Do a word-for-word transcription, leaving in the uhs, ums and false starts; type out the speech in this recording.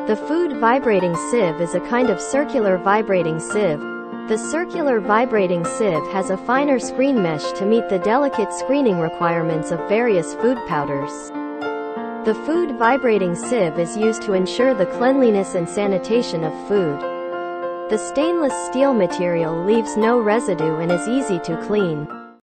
The food vibrating sieve is a kind of circular vibrating sieve. The circular vibrating sieve has a finer screen mesh to meet the delicate screening requirements of various food powders. The food vibrating sieve is used to ensure the cleanliness and sanitation of food. The stainless steel material leaves no residue and is easy to clean.